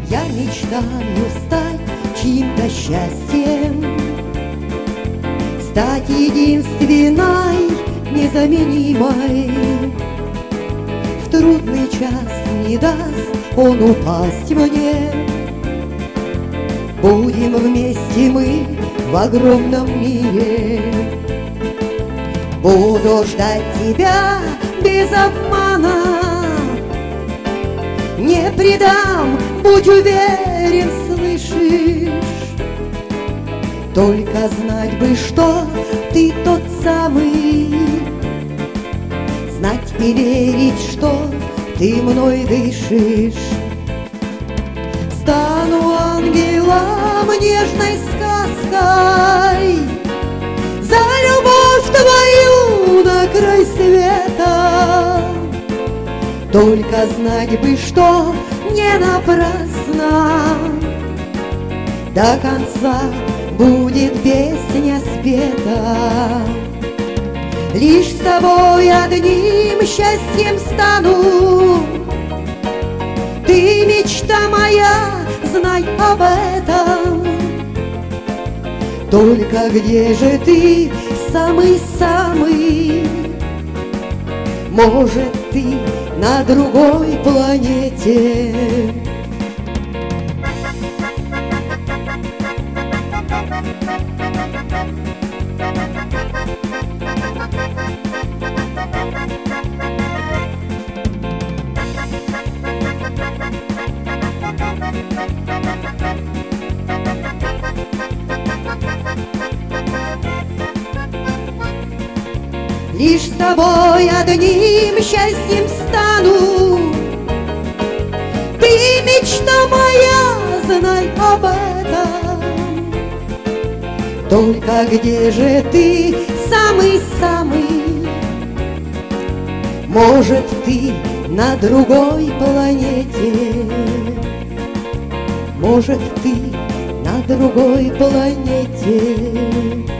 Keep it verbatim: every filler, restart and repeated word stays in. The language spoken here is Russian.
Я мечтаю стать чьим-то счастьем, стать единственной, незаменимой. В трудный час не даст он упасть мне. Будем вместе мы в огромном мире. Буду ждать тебя без обмана, не предам, будь уверен, слышишь? Только знать бы, что ты тот самый, знать и верить, что ты мной дышишь. Стану ангелом нежной сказкой, за любовь твою на край света. Только знать бы, что не напрасно до конца будет песня спета. Лишь с тобой одним счастьем стану, ты мечта моя, знай об этом. Только где же ты, самый-самый? Может, ты на другой планете? Лишь с тобой одним счастьем стану, ты мечта моя, знай об этом. Только где же ты, самый-самый? Может, ты на другой планете? Может, ты на другой планете?